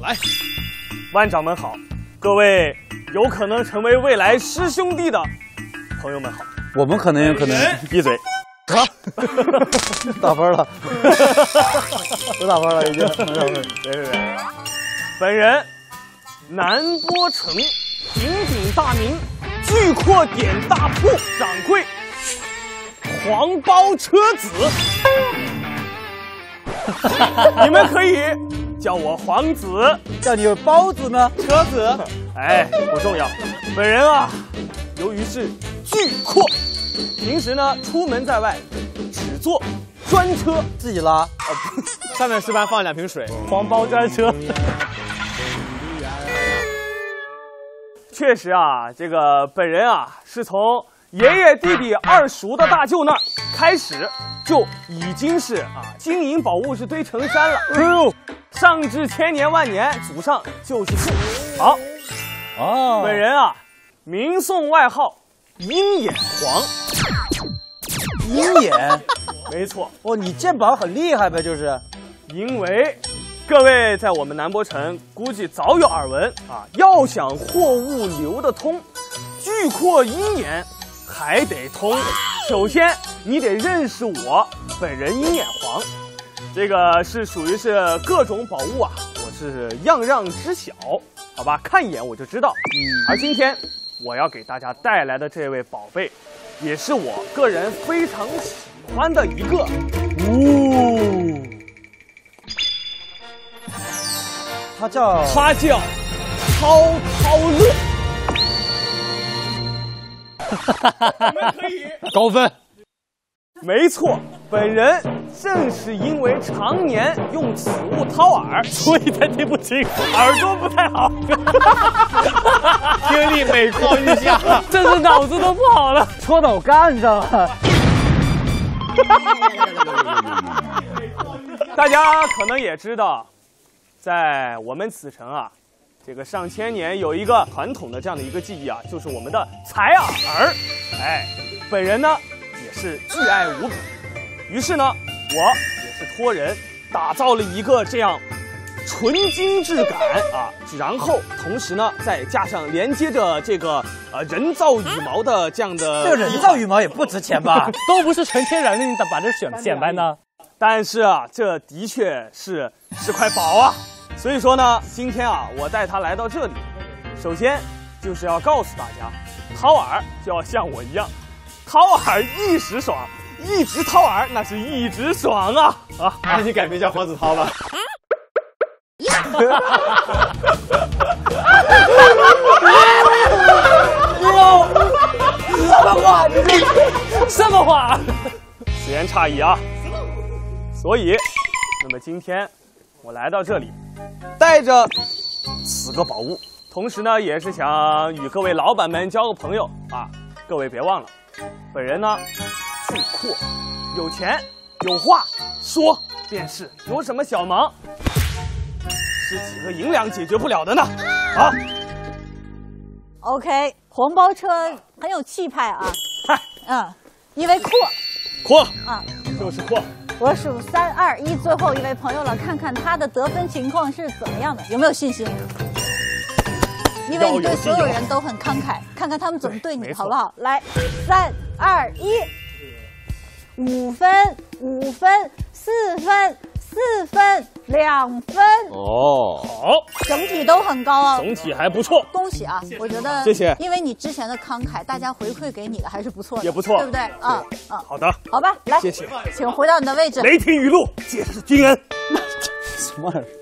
来， 万掌门好，各位有可能成为未来师兄弟的朋友们好。 我们可能也可能闭嘴。 啊，打分了，都打分了已经。 对，本人南波城鼎鼎大名巨阔点大铺掌柜黄包车子，你们可以叫我皇子， 叫你包子呢？ 车子，哎，不重要。本人啊，由于是巨阔，平时呢出门在外只坐专车， 自己拉。 上面示范放2瓶水， 黄包专车。确实啊，这个本人啊是从爷爷弟弟二叔的大舅那儿开始，就已经是金银宝物是堆成山了。哎呦，上至千年万年，祖上就是富。好， 哦， 本人啊，名颂外号鹰眼黄。 鹰眼， 没错。 哦，你鉴宝很厉害呗？就是， 因为各位在我们南波城估计早有耳闻啊，要想货物流得通，巨阔鹰眼还得通。首先你得认识我本人鹰眼黄，这个是属于是各种宝物啊，我是样样知晓，好吧，看一眼我就知道。而今天我要给大家带来的这位宝贝，也是我个人非常喜欢的一个。 他叫涛涛乐。你们可以高分。 没错，本人正是因为常年用此物掏耳，所以才听不清，耳朵不太好， 听力每况愈下， 这是脑子都不好了， 戳到我肝上了。 大家可能也知道，在我们此城啊，这个上千年有一个传统的这样的一个技艺啊，就是我们的采耳。哎，本人呢也是巨爱无比，于是呢，我也是托人打造了一个这样纯金质感啊，然后同时呢再加上连接着这个人造羽毛的这样的。 这个人造羽毛也不值钱吧？ 都不是纯天然的，你咋把这显摆呢？ 但是啊，这的确是块宝啊。所以说呢，今天啊，我带他来到这里，首先就是要告诉大家，掏耳就要像我一样，掏耳一时爽，一直掏耳那是一直爽啊！ 那你改名叫黄子韬吧。 什么话？你这什么话？此言差矣啊！所以，那么今天我来到这里，带着此个宝物，同时呢，也是想与各位老板们交个朋友啊！各位别忘了，本人呢巨阔，有钱有话说便是，有什么小忙是几个银两解决不了的呢？啊 ，OK， 黄包车很有气派啊，因为阔啊， 就是阔。 我数3、2、1，最后一位朋友了，看看他的得分情况是怎么样的，有没有信心？因为你对所有人都很慷慨，看看他们怎么对你，好不好？来，3、2、1，5分、5分、4分、4分、2分。 哦，好， 整体都很高啊， 总体还不错， 恭喜啊！我觉得谢谢， 因为你之前的慷慨，大家回馈给你的还是不错的， 也不错， 对不对？ 好的， 好吧，来， 谢谢， 请回到你的位置。 雷霆雨露，皆是君恩。 什么玩意儿？